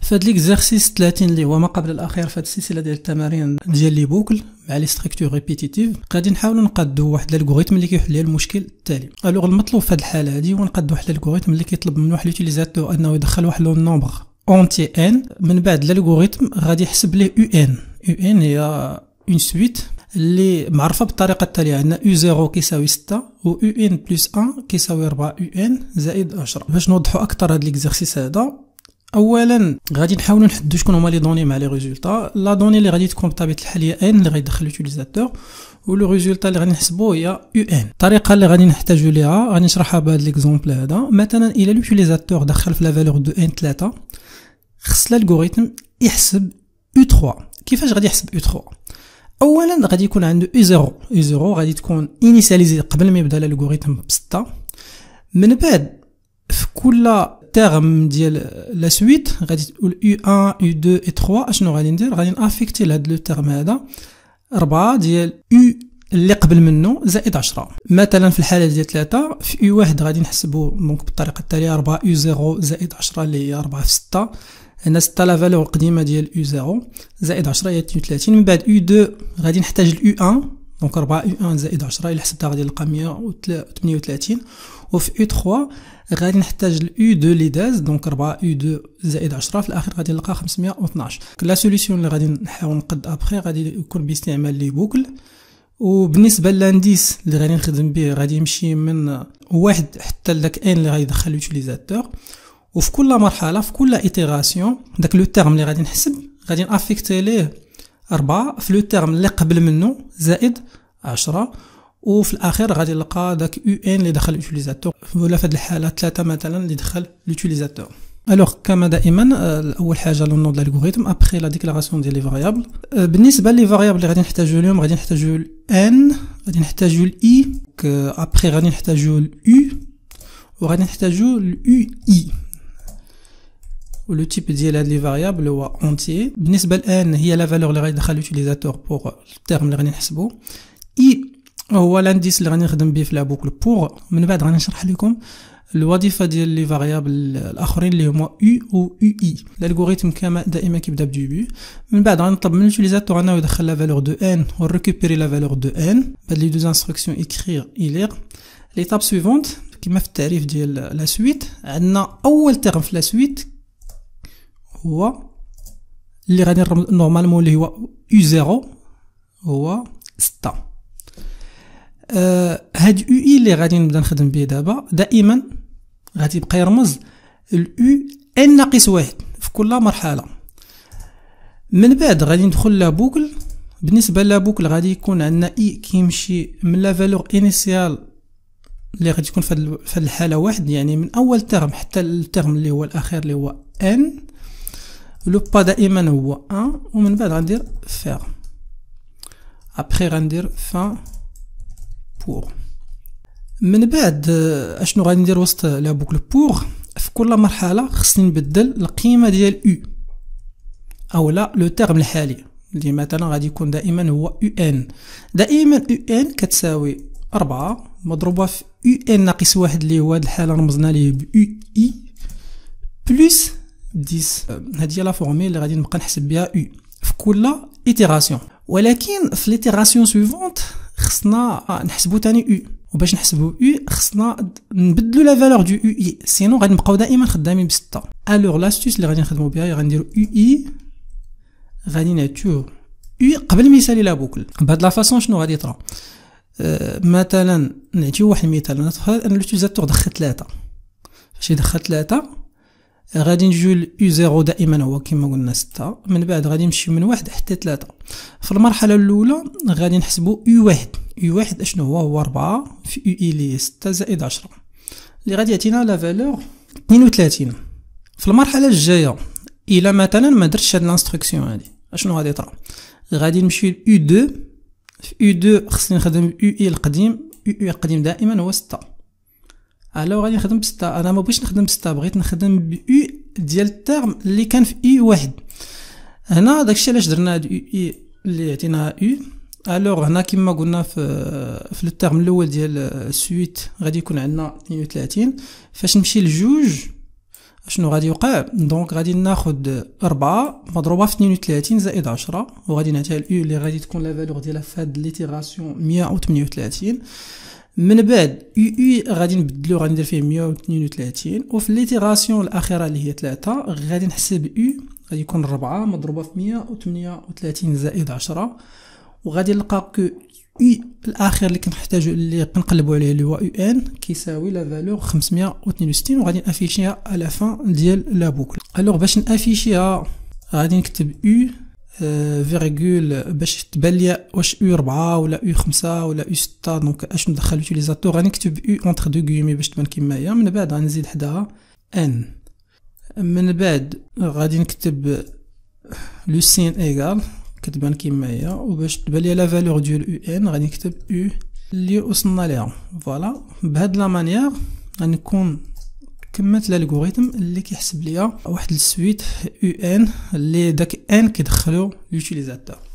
فهاد ليكزارسيس 30 اللي هو ما قبل الاخير في هاد السلسله ديال التمارين ديال لي بوكل مع لي ستركتور ريبيتيتيف، غادي نحاولوا نقادوا واحد الالغوريثم اللي كيحل لي المشكل التالي. الوغ المطلوب في هاد الحاله هادي هو نقادوا واحد الالغوريثم اللي كيطلب من واحد لوتيليزاتور انه يدخل واحد لو نومبر اونتي ان. من بعد الالغوريثم غادي يحسب ليه يو ان. يو ان هي اون سويت اللي معرفه بالطريقه التاليه. عندنا يو 0 كيساوي 6 و يو ان بلس 1 كيساوي 4 يو ان زائد 10. باش نوضحوا اكثر هاد ليكزارسيس هذا، اولا غادي نحاولوا نحددوا شكون هما لي دوني مع لي ريزولطا. لا دوني اللي غادي تكون بطبيعه الحال هي ان اللي غيدخل لوتيليزاتور، و لو ريزولطا اللي غادي نحسبوه هي يو ان. الطريقه اللي غادي نحتاجوا ليها غادي نشرحها بهذا ليكزومبل هذا. مثلا الى لوتيليزاتور دخل في لا فالور دو ان 3، خص الالغوريثم يحسب يو 3. كيفاش غادي يحسب يو 3؟ اولا غادي يكون عنده يو 0. يو 0 غادي تكون انيسياليزي قبل ما يبدا الالغوريثم ب 6. من بعد في كل تيرم ديال لا سويت غادي تقول يو 1 يو 2 و 3. اشنو غادي ندير؟ غادي نافيكتي لهاد لو تيرم هذا 4 ديال يو اللي قبل منه زائد 10. مثلا في الحاله ديال 3 في يو 1 غادي نحسبوا دونك بالطريقه التاليه 4 يو 0 زائد 10 اللي هي 4 في 6. هنا 6 لا فالور القديمه ديال يو 0 زائد 10 هي 32. من بعد يو 2 غادي نحتاج اليو 1 دونك 4 يو 1 زائد 10 الا حسبتها غادي نلقى 138. وفي يو 3 غادي نحتاج اليو 2 اللي داز دونك 4 يو 2 زائد 10 في الاخر غادي نلقى 512. لا سوليسيون اللي غادي نحاول نقد ابخي غادي يكون باستعمال لي بوكل. وبالنسبه للانديس اللي غادي نخدم به غادي يمشي من 1 حتى لداك ان اللي غادي يدخل لوتيليزاتور. وفي كل مرحله في كل ايتيراسيون داك لو تيرم اللي غادي نحسب غادي نافيكتي ليه 4 في لو تيرم اللي قبل منه زائد 10. وفي الاخير غادي نلقى داك يو ان اللي دخل لوتيليزاتور، ولا في هذه الحاله 3 مثلا اللي دخل لوتيليزاتور. الوغ كما دائما اول حاجه لو نوض الالغوريثم ابخي لا ديكلاراسيون ديال لي فاريابل. بالنسبه لي فاريابل اللي غادي نحتاجو اليوم غادي نحتاجو ان، غادي نحتاجو الاي، ابخي غادي نحتاجو اليو، وغادي نحتاجو اليو اي. ولو تيب ديال هاد لي فاريابل هو اونتي. بالنسبه لان هي لا فالور اللي غادي يدخل لوتيليزاتور بوغ التيرم اللي غادي نحسبو. اي هو لانديس اللي غادي نخدم به في لا بوكل بوغ. من بعد غادي نشرح لكم الوظيفه ديال لي فاريابل الاخرين اللي هما يو و يو اي. الالغوريثم كما دائما كيبدا بديبي. من بعد غنطلب من لوتيليزاتور انه يدخل لا فالور دو ان و ريكوبيري لا فالور دو ان. بعد لي دوز انستركسيون اكرير ايلير. ليتاب سويفونت كما في التعريف ديال لا سويت عندنا اول تيرم في لا سويت هو اللي غادي نورمالمون اللي هو يو 0 هو 6. هاد يو اي اللي غادي نبدا نخدم به دابا دائما غادي يبقى يرمز اليو ان ناقص 1 في كل مرحله. من بعد غادي ندخل لا بوكل. بالنسبه لا بوكل غادي يكون عندنا اي كيمشي من لا فالور انيسيال اللي غادي تكون في هاد الحاله 1، يعني من اول ترم حتى الترم اللي هو الاخير اللي هو ان. لو با دائما هو 1. ومن بعد غندير فير ابخي غندير فان بور. من بعد اشنو غادي ندير وسط لا بوكل بور؟ في كل مرحله خصني نبدل القيمه ديال يو او لا لو تيرم الحالي اللي مثلا غادي يكون دائما هو يو ان. دائما يو ان كتساوي 4 مضروبه في يو ان ناقص 1 اللي هو هاد الحاله رمزنا ليه ب يو اي بلس 10. هذه هي لا فورميل اللي غادي نبقى نحسب بها يو في كل ايتيراسيون. ولكن في ليتيراسيون سويفونت خصنا نحسبوا ثاني يو. وباش نحسبوا يو خصنا نبدلوا لا فالور دو يو اي، سينو غادي نبقاو دائما خدامين ب 6. الوغ لاستوس اللي غادي نخدموا بها هي غنديروا يو اي غادي نعطيو يو قبل ما يسالي لا بوكل. بهاد لا فاصون شنو غادي يطرا؟ مثلا نعطيو واحد المثال. نتفرض ان لوتيزاتور دخل 3. فاش يدخل 3 غادي نجيو يو 0 دائما هو كما قلنا 6. من بعد غادي نمشيو من 1 حتى 3. في المرحله الاولى غادي نحسبوا يو 1. يو 1 اشنو هو 4 في يو اي اللي 6 زائد 10 اللي غادي يعطينا لا فالور 32. في المرحله الجايه الا مثلا ما درتش هاد الانستركسيون هادي اشنو غادي يطرا؟ غادي نمشي يو 2. في يو 2 خصني نخدم يو اي القديم. يو اي القديم دائما هو 6. الو غادي نخدم ب 6. انا ما بغيتش نخدم ب 6، بغيت نخدم ب يو ديال الترم اللي كان في يو 1. هنا داكشي علاش درنا هاد يو اي اللي يعطينا يو. الوغ هنا كما قلنا في الترم الاول ديال السويت غادي يكون عندنا 32. فاش نمشي لجوج شنو غادي يوقع؟ دونك غادي ناخد 4 مضروبه في 32 زائد 10 وغادي نعطيها اليو اللي غادي تكون لا فالور ديالها في هاد ليتيراسيون 138. من بعد يو غادي نبدلو غادي ندير فيه 132 وفي ليتيراسيون الاخيره اللي هي 3 غادي نحسب يو غادي يكون 4 مضروبه في 138 زائد 10 وغادي نلقى كو يو الاخر اللي كنحتاجو اللي كنقلبوا عليه اللي هو يو ان كيساوي لا فالور 562 وغادي نافيشيها على فان ديال لا بوكل. الوغ باش نافيشيها غادي نكتب يو فيرغول باش تبان ليا واش يو 4 ولا يو 5 ولا يو 6. دونك اش ندخل لوتيليزاتور غادي نكتب يو اونتر دو غيمي باش تبان كيما هي. من بعد غنزيد حداها ان. من بعد غادي نكتب لو سين ايغال كتبان كيما هي وباش تبان ليا لا فالور ديال يو ان غادي نكتب يو اللي وصلنا ليها. فوالا بهاد لا مانيير غنكون كملت الالغوريثم اللي كيحسب ليا واحد السويت يو ان اللي داك ان كيدخلو لوتيليزاتور.